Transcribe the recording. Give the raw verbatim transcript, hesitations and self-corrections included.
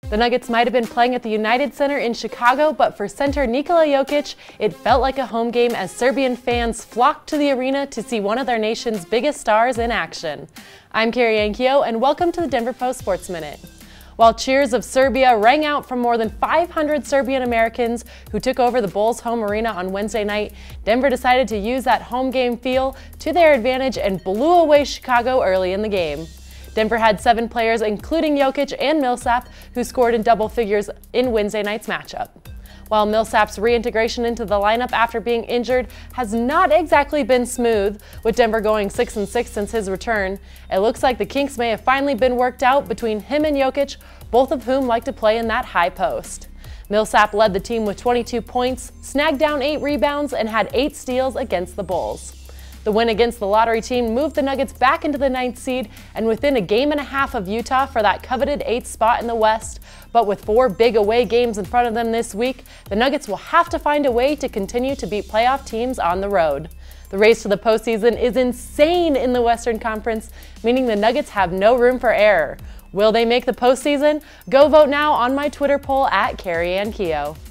The Nuggets might have been playing at the United Center in Chicago, but for center Nikola Jokic, it felt like a home game as Serbian fans flocked to the arena to see one of their nation's biggest stars in action. I'm Carrie Ankio, and welcome to the Denver Post Sports Minute. While cheers of Serbia rang out from more than five hundred Serbian Americans who took over the Bulls' home arena on Wednesday night, Denver decided to use that home game feel to their advantage and blew away Chicago early in the game. Denver had seven players, including Jokic and Millsap, who scored in double figures in Wednesday night's matchup. While Millsap's reintegration into the lineup after being injured has not exactly been smooth, with Denver going six and six since his return, it looks like the kinks may have finally been worked out between him and Jokic, both of whom like to play in that high post. Millsap led the team with twenty-two points, snagged down eight rebounds, and had eight steals against the Bulls. The win against the lottery team moved the Nuggets back into the ninth seed and within a game and a half of Utah for that coveted eighth spot in the West. But with four big away games in front of them this week, the Nuggets will have to find a way to continue to beat playoff teams on the road. The race to the postseason is insane in the Western Conference, meaning the Nuggets have no room for error. Will they make the postseason? Go vote now on my Twitter poll at Carrie Ankio.